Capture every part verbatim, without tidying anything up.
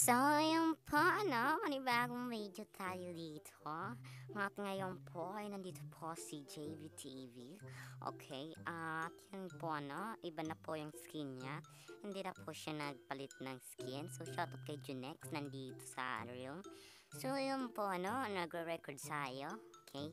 So, yung po, ano, panibagong video tayo dito. At ngayon po ay nandito po si J V T V. Okay, at yun po, ano, iba na po yung skin niya. Hindi na po siya nagpalit ng skin. So, shoutout kay Junex, nandito sa Unreal. So, yun po, ano, nagre-record tayo. Okay?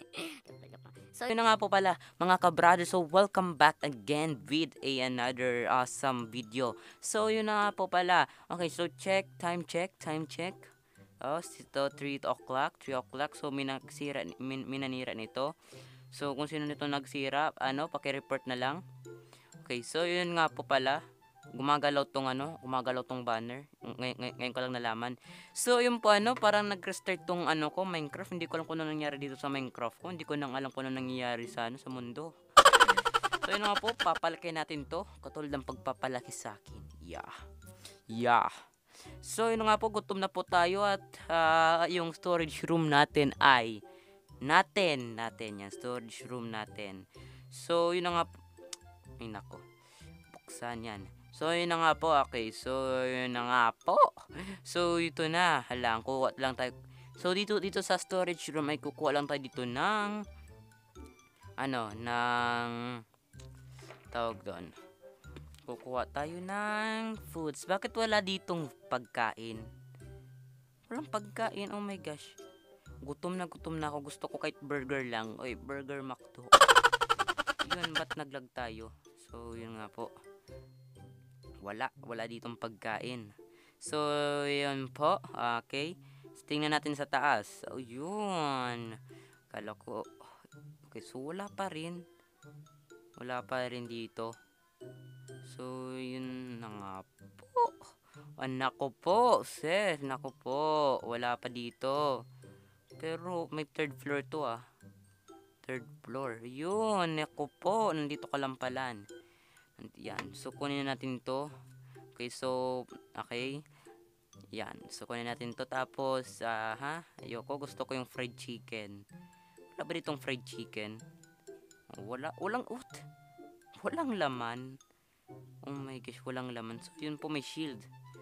So yun na nga po pala mga kabrother, so welcome back again with a another awesome video. So yun na nga po pala. Okay, so check, time check, time check. Oh, ito three o'clock, three o'clock. So minagsira, min, minanira nito. So kung sino nito nagsira, ano, paki-report na lang. Okay, so yun nga po pala. Gumagalaw tong ano, gumagalaw tong banner. Ngay ngay ngayon ko lang nalaman. So, yun po ano, parang nag-restart tong ano ko, Minecraft. Hindi ko alam kung ano nangyari dito sa Minecraft ko. Hindi ko nang alam kung ano nangyayari sa ano, sa mundo. So, yun nga po, papalaki natin to. Katulad ng pagpapalaki sa akin. Yeah. Yeah. So, yun nga po, gutom na po tayo at uh, yung storage room natin ay natin, natin yan, storage room natin. So, yun na nga po. Ay, nako. Buksan yan. So, yun na nga po. Okay. So, yun na nga po. So, ito na. Hala, kuha lang tayo. So, dito, dito sa storage room ay kukuha lang tayo dito ng ano, ng tawag doon. Kukuha tayo ng foods. Bakit wala ditong pagkain? Walang pagkain. Oh my gosh. Gutom na gutom na ako. Gusto ko kahit burger lang. Oy, burger McDo. Yun, ba't naglag tayo? So, yun nga po. Wala, wala ditong pagkain. So, yun po. Okay. So, tingnan natin sa taas. Oh, yun. Kala ko. Okay, so wala pa rin. Wala pa rin dito. So, yun na nga po. Ah, nako po, sis. Nako po. Wala pa dito. Pero, may third floor to ah. Third floor. Yun, nako po. Nandito kalampalan. Yan. So, kunin natin to. Okay, so, okay. Yan. So, kunin natin to. Tapos, uh, ha? Ayoko. Gusto ko yung fried chicken. Wala ba ditong fried chicken? Wala. Walang ut. Walang laman. Oh my gosh, walang laman. So, yun po, may shield.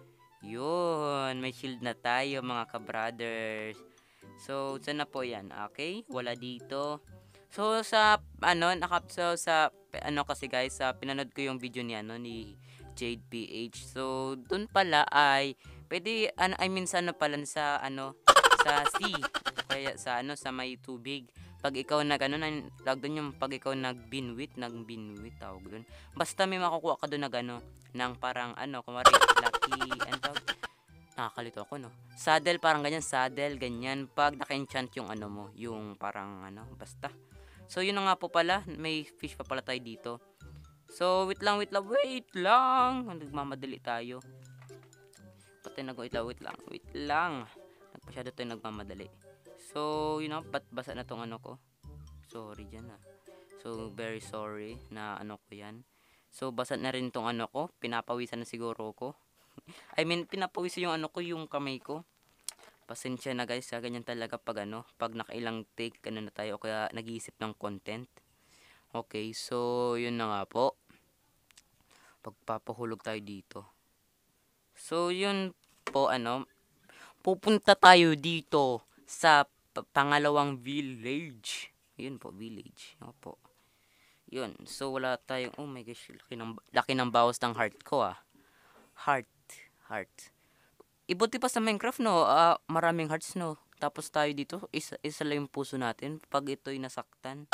Yun. May shield na tayo, mga ka-brothers. So, saan na po yan? Okay. Wala dito. So, sa, ano, nakap, so, sa, ano kasi guys, sa, pinanood ko yung video niya, no, ni Jade P H. So, dun pala ay, pwede, ano, I mean, sa, ano pala, sa, ano, sa sea. Kaya, sa, ano, sa may tubig. Pag ikaw nag, ano, tawag dun yung, pag ikaw nag-binwit, nag-binwit, tawag dun. Basta may makukuha ka dun na, ano, ng parang, ano, kumari, lucky, ano, tawag, nakakalito ako, no? Saddle, parang ganyan, saddle, ganyan. Pag naka-enchant yung, ano mo, yung parang, ano, basta. So, yun na nga po pala. May fish pa pala tayo dito. So, wait lang, wait lang, wait lang. Nagmamadali tayo. Pati nag wait lang, wait lang, wait lang. Nagpasyado tayo nagmamadali. So, yun na, ba't basa na tong ano ko? Sorry dyan ah. So, very sorry na ano ko yan. So, basa na rin tong ano ko. Pinapawisan na siguro ko. I mean, pinapawisan yung ano ko, yung kamay ko. Pasensya na guys, ha? Ganyan talaga pag ano, pag nakailang take, ano na tayo, kaya nag-iisip ng content. Okay, so, yun na nga po. Pagpapahulog tayo dito. So, yun po, ano, pupunta tayo dito sa pangalawang village. Yun po, village. Yun po. Yun, so wala tayong, oh my gosh, laki ng, laki ng bawas ng heart ko, ah. Heart, heart. Ibuti pa sa Minecraft, no, uh, maraming hearts, no. Tapos tayo dito, isa, isa lang yung puso natin pag ito'y nasaktan.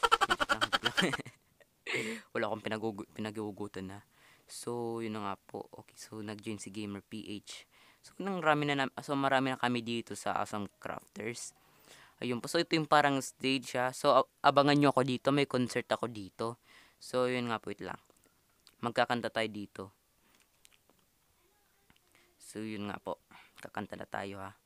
Wala akong pinag- pinagugutan na. So, yun na nga po. Okay, so nag-join si Gamer P H. So, nang marami na, na, so, marami na kami dito sa Awesome Crafters. Ayun po, so ito yung parang stage, ha. So, abangan nyo ako dito, may concert ako dito. So, yun nga po, wait lang. Magkakanta tayo dito. So, yun nga po. Kakanta na tayo, ha.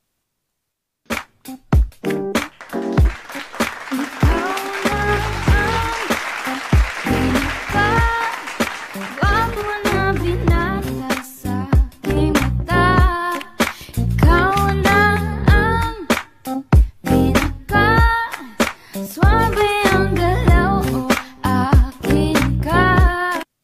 Kakatapos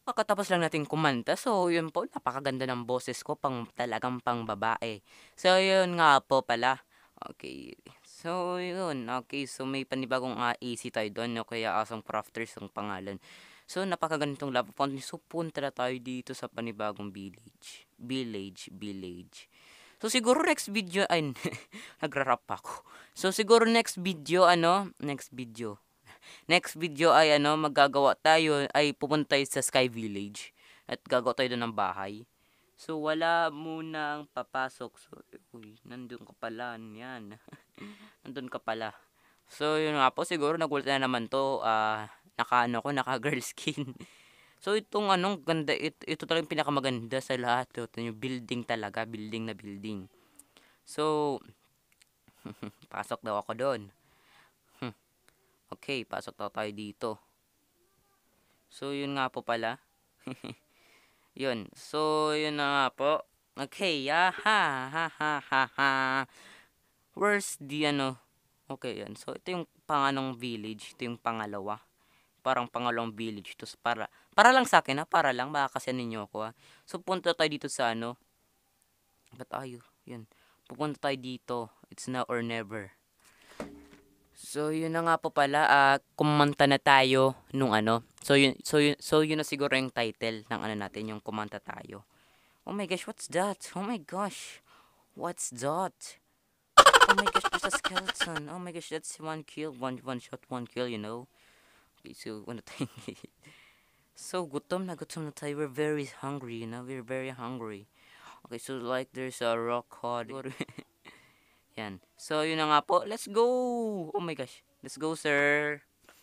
kakatapos lang natin kumanta. So, yun po, napakaganda ng boses ko, pang talagang pang babae. So, yun nga po pala. Okay. So, yun. Okay. So, may panibagong uh, A C tayo doon. No? Kaya Asong Crafters ang pangalan. So, napakagandang love fountain. So, punta na tayo dito sa panibagong village. Village. Village. So, siguro next video, ay, nagra-rap ako. So, siguro next video, ano, next video. Next video ay, ano, magagawa tayo, ay pupunta tayo sa Sky Village. At gagawa tayo doon ng bahay. So, wala munang papasok. So, uy, nandun ka pala, yan. Nandun ka pala. So, yun nga po, siguro nagulat na naman to, ah, naka, ano ko, naka girl skin. So, itong anong ganda, ito, ito talaga yung pinakamaganda sa lahat. Ito yung building talaga, building na building. So, pasok daw ako doon. Okay, pasok daw tayo dito. So, yun nga po pala. Yun. So, yun na nga po. Okay, ah, ha, ha, ha, ha, ha. Where's the, ano? Okay, yan. So, ito yung panganong village. Ito yung pangalawa. Parang pangalawang village. To, para, para lang sa akin, ha? Para lang. Baka kasi ninyo ako, ha? So, punta tayo dito sa, ano? Ba't tayo? Yan. Pupunta tayo dito. It's now or never. So, yun na nga po pala, uh, kumanta na tayo nung ano. So, yun, so, yun, so, yun na siguro yung title ng ano natin, yung kumanta tayo. Oh my gosh, what's that? Oh my gosh, what's that? Oh my gosh, there's a skeleton. Oh my gosh, that's one kill, one, one shot, one kill, you know. Okay, so, ano tayo? So, gutom na, gutom na tayo. We're very hungry, you know. We're very hungry. Okay, so, like, there's a rock hard. Yan. So, yun na nga po. Let's go! Oh my gosh. Let's go, sir.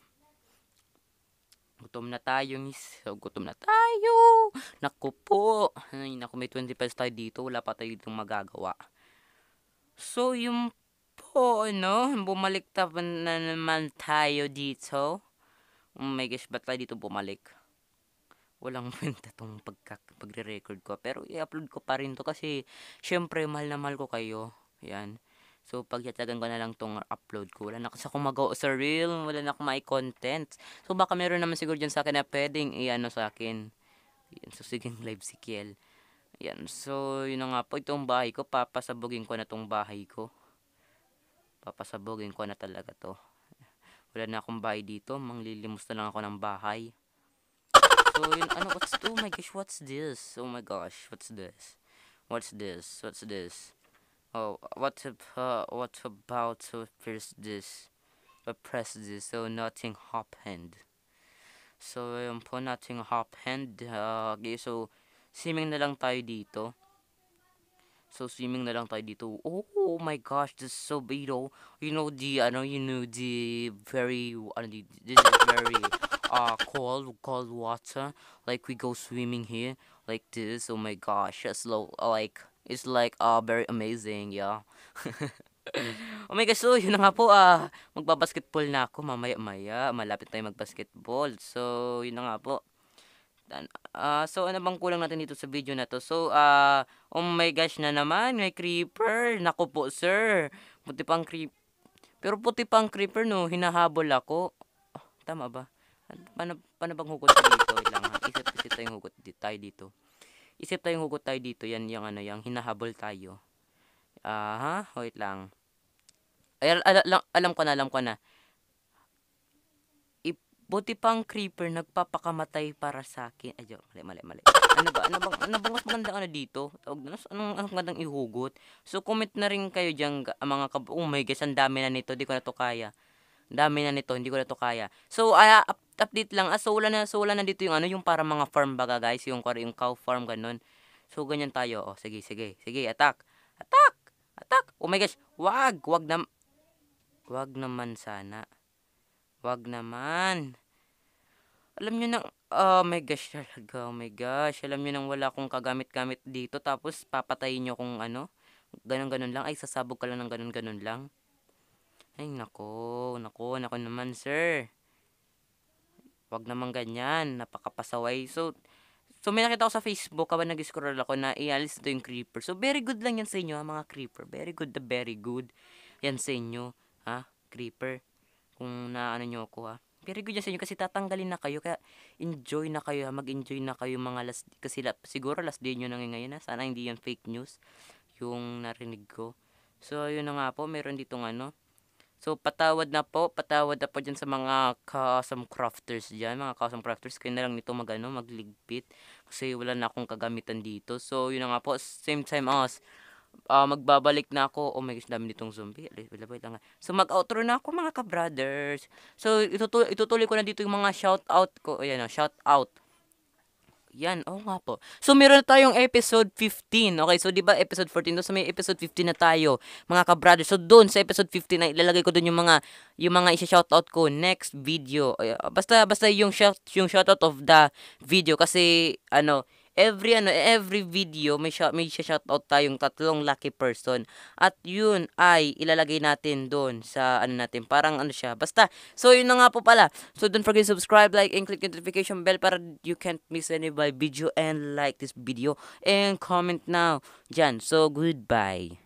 Gutom na tayo, miss. So, gutom na tayo. Naku po. Ay, naku, may twenty pesos tayo dito. Wala pa tayo ditong magagawa. So, yung po, ano, bumalik na naman tayo dito. Oh my gosh, ba't tayo dito bumalik? Walang kwenta tong pagka, pagre-record ko. Pero, i-upload ko pa rin to kasi, syempre, mahal na mahal ko kayo. Yan. So, pagtatagan ko na lang tong upload ko. Wala na kasi akong magawa sa reel. Wala na akong mai-content. So, baka meron naman siguro dyan sa akin na pwedeng i-ano sa akin. Yan. So, sige, live si Kiel. Yan. So, yun na nga po. Itong bahay ko. Papasabugin ko na tong bahay ko. Papasabugin ko na talaga to. Wala na akong bahay dito. Manglilimos na lang ako ng bahay. So, yun. Ano? What's, oh my gosh. What's this? Oh my gosh. What's this? What's this? What's this? Oh, what uh, what about to press this? I press this, so nothing happened. So, yun po, nothing happened. Uh, okay, so, swimming na lang tayo dito. So, swimming na lang tayo dito. Oh, oh my gosh, this is so beautiful. You know the, ano, you know the very, ano, the, this is very, uh, cold, cold water. Like, we go swimming here, like this. Oh my gosh, it's low, like, it's like uh very amazing, yeah. Oh my gosh, so yun na nga po, ah, magbabasketball na ako mamaya-maya. Malapit tayo magbasketball. So, yun na nga po. Ah, uh, so ano bang kulang natin dito sa video na to? So, ah, uh, oh my gosh na naman, may creeper. Naku po, sir. Puti pang creep. Pero puti pang creeper, no, hinahabol ako. Oh, tama ba? Paano, paano bang hugot dito? Wait lang, ha? Isip-isip tayong hugot tayo dito. Isip tayong hugot tayo dito. Yan yung ano, yung hinahabol tayo. Ah, uh, wait lang. Ay, al al alam ko na, alam ko na. Buti pang creeper nagpapakamatay para sa akin. Ay, mali, mali, mali. Ano ba? Ano bang, ano bang mas magandang ano dito? Anong, anong magandang ihugot? So, comment na rin kayo dyan, mga kab... Oh my gosh, ang dami na nito. Di ko na to kaya. Dami na nito, hindi ko na to kaya. So, uh, up, update lang. Ah, so, wala na, so, wala na dito yung ano, yung para mga farm baga, guys. Yung, yung cow farm, ganun. So, ganyan tayo. Oh, sige, sige. Sige, attack. Attack! Attack! Oh my gosh, wag! Wag na... Wag naman sana. Wag naman. Alam nyo nang, oh my gosh talaga, oh my gosh. Alam nyo nang wala akong kagamit-gamit dito. Tapos, papatayin nyo kung ano. Ganon-ganon lang. Ay, sasabog ka lang ng ganon-ganon lang. Ay, nako. Nako, nako naman, sir. Wag naman ganyan. Napakapasaway. So, so may nakita ko sa Facebook habang nag-scroll ako na ialis ito yung creeper. So, very good lang yan sa inyo, ha, mga creeper. Very good, the very good. Yan sa inyo, ha, creeper. Kung naano nyo ako, ha. very good yan sa inyo kasi tatanggalin na kayo kaya enjoy na kayo, ha, mag-enjoy na kayo mga last kasi la, siguro last day nyo na ngayon na sana hindi yan fake news yung narinig ko. So yun na nga po, meron ditong ano. So patawad na po, patawad na po dyan sa mga custom crafters dyan, mga custom crafters, kayo na lang nito mag ano, magligpit kasi wala na akong kagamitan dito. So yun na nga po, same time as ah, magbabalik na ako. Oh my gosh, dami nitong zombie. Wait wait lang nga. So mag-outro na ako mga ka-brothers. So itutuloy, itutuloy ko na dito yung mga shout out ko. Ayan o, shout out. Yan, oo nga po. So meron na tayong episode fifteen. Okay, so 'di ba episode fourteen, doon sa may episode fifteen na tayo, mga ka-brothers. So doon sa episode fifteen na ilalagay ko doon yung mga yung mga i-shoutout ko next video. Ay, ah, basta basta yung shout yung shoutout of the video kasi ano, every ano every video may shout may shoutout tayong tatlong lucky person. At yun ay ilalagay natin doon sa ano natin, parang ano siya. Basta so yun na nga po pala. So don't forget to subscribe, like, and click the notification bell para you can't miss any of my video and like this video and comment now. Dyan. So goodbye.